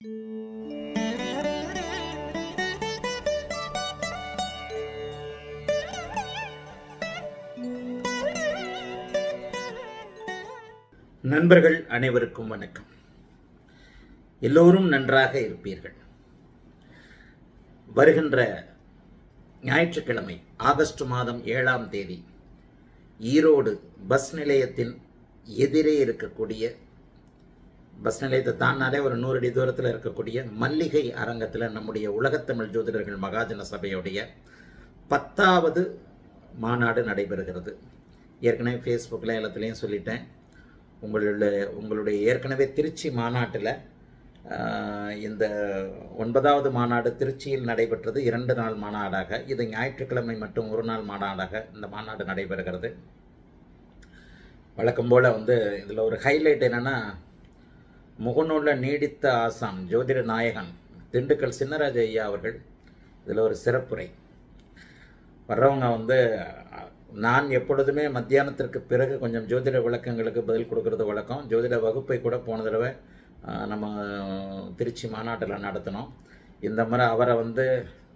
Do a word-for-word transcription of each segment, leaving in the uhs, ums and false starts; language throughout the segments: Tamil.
நண்பர்கள் அனைவருக்கும் வணக்கம். எல்லோரும் நன்றாக இருப்பீர்கள். வருகின்ற ஞாயிற்றுக்கிழமை ஆகஸ்ட் மாதம் ஏழாம் தேதி ஈரோடு பஸ் நிலையத்தின் எதிரே இருக்கக்கூடிய, பஸ் நிலையத்தை தாண்டாலே ஒரு நூறு அடி தூரத்தில் இருக்கக்கூடிய மல்லிகை அரங்கத்தில் நம்முடைய உலகத்தமிழ் ஜோதிடர்கள் மகாஜன சபையுடைய பத்தாவது மாநாடு நடைபெறுகிறது. ஏற்கனவே ஃபேஸ்புக்கில் எல்லாத்துலேயும் சொல்லிட்டேன். உங்களுடைய உங்களுடைய ஏற்கனவே திருச்சி மாநாட்டில் இந்த ஒன்பதாவது மாநாடு திருச்சியில் நடைபெற்றது. இரண்டு நாள் மாநாடாக, இது ஞாயிற்றுக்கிழமை மட்டும் ஒரு நாள் மாநாடாக இந்த மாநாடு நடைபெறுகிறது. வழக்கம் போல் வந்து இதில் ஒரு ஹைலைட் என்னென்னா, முகநூலில் நீடித்த ஆசான் ஜோதிட நாயகன் திண்டுக்கல் சின்னராஜ ஐயா அவர்கள் இதில் ஒரு சிறப்புரை. வர்றவங்க வந்து, நான் எப்பொழுதுமே மத்தியானத்திற்கு பிறகு கொஞ்சம் ஜோதிட விளக்கங்களுக்கு பதில் கொடுக்கறது வழக்கம். ஜோதிட வகுப்பை கூட போன தடவை நம்ம திருச்சி மாநாட்டில் நடத்தினோம். இந்த முறை அவரை வந்து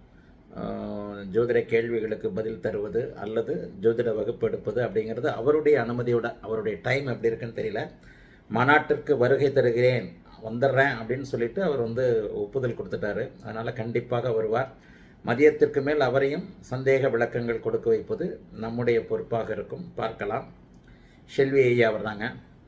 ஜோதிட கேள்விகளுக்கு பதில் தருவது அல்லது ஜோதிட வகுப்பு எடுப்பது அப்படிங்கிறது அவருடைய அனுமதியோட, அவருடைய டைம் எப்படி இருக்குன்னு தெரியல. மாநாட்டிற்கு வருகை தருகிறேன், வந்துடுறேன் அப்படின்னு சொல்லிட்டு அவர் வந்து ஒப்புதல் கொடுத்துட்டாரு. அதனால் கண்டிப்பாக வருவார். மதியத்திற்கு மேல் அவரையும் சந்தேக விளக்கங்கள் கொடுக்க வைப்பது நம்முடைய பொறுப்பாக இருக்கும். பார்க்கலாம். ஷெல்வி ஐயா அவர் தாங்க.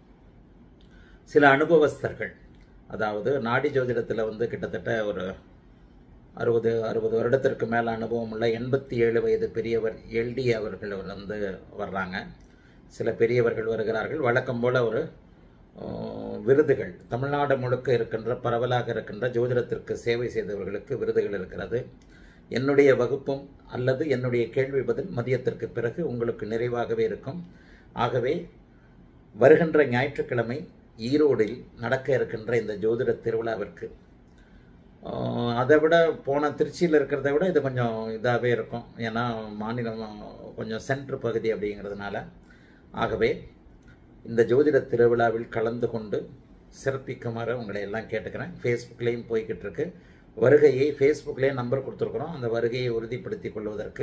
சில அனுபவஸ்தர்கள், அதாவது நாடி ஜோதிடத்தில் வந்து கிட்டத்தட்ட ஒரு அறுபது அறுபது வருடத்திற்கு மேலே அனுபவம் உள்ள எண்பத்தி ஏழு வயது பெரியவர் எல்டி அவர்கள் வந்து வர்றாங்க. சில பெரியவர்கள் வருகிறார்கள். வழக்கம் போல் ஒரு விருதுகள் தமிழ்நாடு முழுக்க இருக்கின்ற பரவலாக இருக்கின்ற ஜோதிடத்திற்கு சேவை செய்தவர்களுக்கு விருதுகள் இருக்கிறது. என்னுடைய வகுப்பும் அல்லது என்னுடைய கேள்வி பதில் மதியத்திற்கு பிறகு உங்களுக்கு நிறைவாகவே இருக்கும். ஆகவே வருகின்ற ஞாயிற்றுக்கிழமை ஈரோடில் நடக்க இருக்கின்ற இந்த ஜோதிட திருவிழாவிற்கு, அதை விட போன திருச்சியில் இருக்கிறத விட இது கொஞ்சம் இதாகவே இருக்கும். ஏன்னா மாநிலம் கொஞ்சம் சென்ட்ரு பகுதி அப்படிங்கிறதுனால. ஆகவே இந்த ஜோதிட திருவிழாவில் கலந்து கொண்டு சிறப்பிக்குமாறு உங்களை எல்லாம் கேட்டுக்கிறேன். ஃபேஸ்புக்லேயும் போய்கிட்டு இருக்கு. வருகையை ஃபேஸ்புக்லேயே நம்பர் கொடுத்துருக்குறோம். அந்த வருகையை உறுதிப்படுத்தி கொள்வதற்கு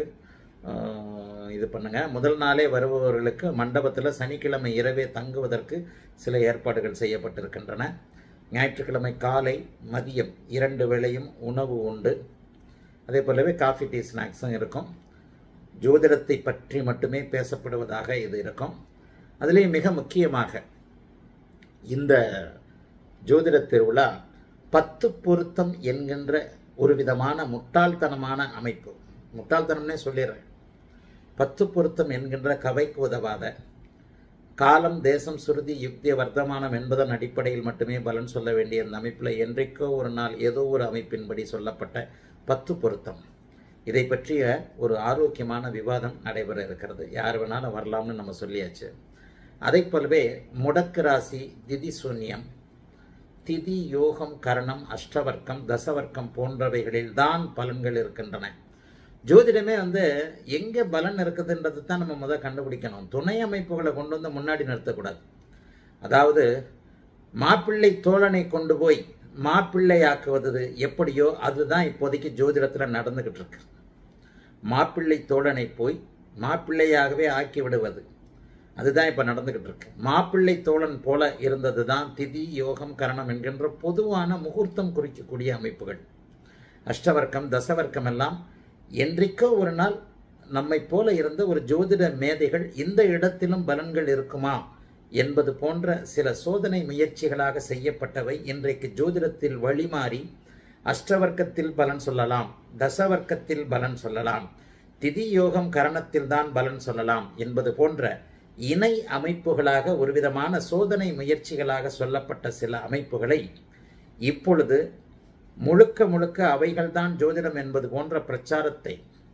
இது பண்ணுங்கள். முதல் நாளே வருபவர்களுக்கு மண்டபத்தில் சனிக்கிழமை இரவே தங்குவதற்கு சில ஏற்பாடுகள் செய்யப்பட்டிருக்கின்றன. ஞாயிற்றுக்கிழமை காலை மதியம் இரண்டு வேளையும் உணவு உண்டு. அதே போலவே காஃபி டீ ஸ்நாக்ஸும் இருக்கும். ஜோதிடத்தை பற்றி மட்டுமே பேசப்படுவதாக இது இருக்கும். அதிலேயே மிக முக்கியமாக இந்த ஜோதிட திருவிழா பத்து பொருத்தம் என்கின்ற ஒரு விதமான முட்டாள்தனமான அமைப்பு. முட்டாள்தனம்னே சொல்லிடுறேன். பத்து பொருத்தம் என்கின்ற கவைக்கு உதவாத, காலம் தேசம் சுருதி யுக்திய வர்த்தமானம் என்பதன் அடிப்படையில் மட்டுமே பலன் சொல்ல வேண்டிய இந்த அமைப்பில் என்றைக்கோ ஒரு நாள் ஏதோ ஒரு அமைப்பின்படி சொல்லப்பட்ட பத்து பொருத்தம், இதை பற்றிய ஒரு ஆரோக்கியமான விவாதம் நடைபெற இருக்கிறது. யார் வேணாலும் வரலாம்னு நம்ம சொல்லியாச்சு. அதை போலவே முடக்கு ராசி, திதி சூன்யம், திதி யோகம், கரணம், அஷ்டவர்க்கம், தசவர்க்கம் போன்றவைகளில் தான் பலன்கள் இருக்கின்றன. ஜோதிடமே வந்து எங்கே பலன் இருக்குதுன்றது தான் நம்ம முதல் கண்டுபிடிக்கணும். துணை அமைப்புகளை கொண்டு வந்து முன்னாடி நிறுத்தக்கூடாது. அதாவது மாப்பிள்ளை தோழனை கொண்டு போய் மாப்பிள்ளை ஆக்குவது எப்படியோ அதுதான் இப்போதைக்கு ஜோதிடத்தில் நடந்துகிட்டு இருக்கு. மாப்பிள்ளை தோழனை போய் மாப்பிள்ளையாகவே ஆக்கி விடுவது, அதுதான் இப்போ நடந்துகிட்டு இருக்கு. மாப்பிள்ளை தோழன் போல இருந்தது தான் திதி யோகம் கரணம் என்கின்ற பொதுவான முகூர்த்தம் குறிக்கக்கூடிய அமைப்புகள். அஷ்டவர்க்கம் தசவர்க்கம் எல்லாம் என்றைக்கோ ஒரு நாள் நம்மை போல இருந்த ஒரு ஜோதிட மேதைகள் இந்த இடத்திலும் பலன்கள் இருக்குமா என்பது போன்ற சில சோதனை முயற்சிகளாக செய்யப்பட்டவை இன்றைக்கு ஜோதிடத்தில் வழிமாறி அஷ்டவர்க்கத்தில் பலன் சொல்லலாம், தசவர்க்கத்தில் பலன் சொல்லலாம், திதி யோகம் கரணத்தில் தான் பலன் சொல்லலாம் என்பது போன்ற இணை அமைப்புகளாக ஒரு விதமான சோதனை முயற்சிகளாக சொல்லப்பட்ட சில அமைப்புகளை இப்பொழுது முழுக்க முழுக்க அவைகள்தான் ஜோதிடம் என்பது போன்ற பிரச்சாரத்தை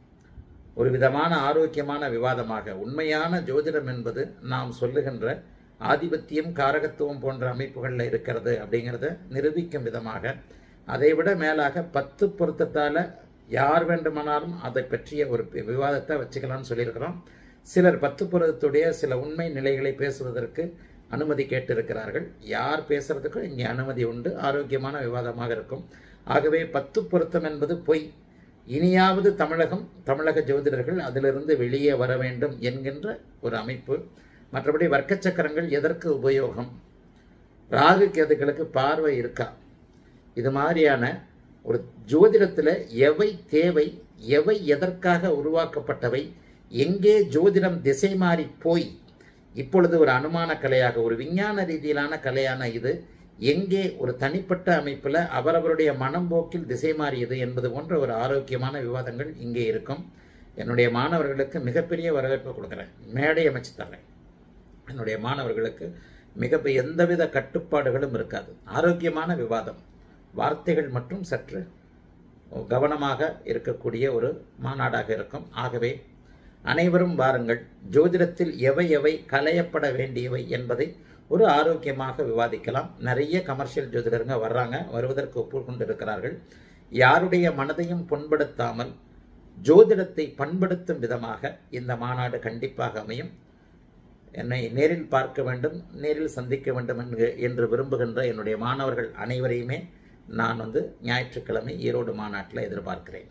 ஒரு விதமான ஆரோக்கியமான விவாதமாக, உண்மையான ஜோதிடம் என்பது நாம் சொல்லுகின்ற ஆதிபத்தியம் காரகத்துவம் போன்ற அமைப்புகளில் இருக்கிறது அப்படிங்கிறத நிரூபிக்கும் விதமாக, அதைவிட மேலாக பத்து பொருத்தத்தால் யார் வேண்டுமானாலும் அதை பற்றிய ஒரு விவாதத்தை வச்சுக்கலாம்னு சொல்லியிருக்கிறோம். சிலர் பத்து பொருத்தத்துடைய சில உண்மை நிலைகளை பேசுவதற்கு அனுமதி கேட்டிருக்கிறார்கள். யார் பேசுறதுக்கும் இங்கே அனுமதி உண்டு. ஆரோக்கியமான விவாதமாக இருக்கும். ஆகவே பத்து பொருத்தம் என்பது பொய். இனியாவது தமிழகம், தமிழக ஜோதிடர்கள் அதிலிருந்து வெளியே வர வேண்டும் என்கின்ற ஒரு அமைப்பு. மற்றபடி வர்க்க சக்கரங்கள் எதற்கு உபயோகம்? ராகு கேதுகளுக்கு பார்வை இருக்கா? இது மாதிரியான ஒரு ஜோதிடத்தில் எவை தேவை, எவை எதற்காக உருவாக்கப்பட்டவை, எங்கே ஜோதிடம் திசை மாறி போய் இப்பொழுது ஒரு அனுமான கலையாக, ஒரு விஞ்ஞான ரீதியிலான கலையான இது எங்கே ஒரு தனிப்பட்ட அமைப்பில் அவரவருடைய மனம் போக்கில் திசை மாறியது என்பது போன்ற ஒரு ஆரோக்கியமான விவாதங்கள் இங்கே இருக்கும். என்னுடைய மாணவர்களுக்கு மிகப்பெரிய வரவேற்பு கொடுக்குறேன், மேடை அமைச்சு தர்றேன். என்னுடைய மாணவர்களுக்கு மிக எந்தவித கட்டுப்பாடுகளும் இருக்காது. ஆரோக்கியமான விவாதம், வார்த்தைகள் மட்டும் சற்று கவனமாக இருக்கக்கூடிய ஒரு மாநாடாக இருக்கும். ஆகவே அனைவரும் வாருங்கள். ஜோதிடத்தில் எவை எவை களையப்பட வேண்டியவை என்பதை ஒரு ஆரோக்கியமாக விவாதிக்கலாம். நிறைய கமர்ஷியல் ஜோதிடருங்க வர்றாங்க, வருவதற்கு ஒப்புக்கொண்டு இருக்கிறார்கள். யாருடைய மனதையும் புண்படுத்தாமல் ஜோதிடத்தை பண்படுத்தும் விதமாக இந்த மாநாடு கண்டிப்பாக அமையும். என்னை நேரில் பார்க்க வேண்டும், நேரில் சந்திக்க வேண்டும் என்று விரும்புகின்ற என்னுடைய மாணவர்கள் அனைவரையுமே நான் வந்து ஞாயிற்றுக்கிழமை ஈரோடு மாநாட்டில் எதிர்பார்க்கிறேன்.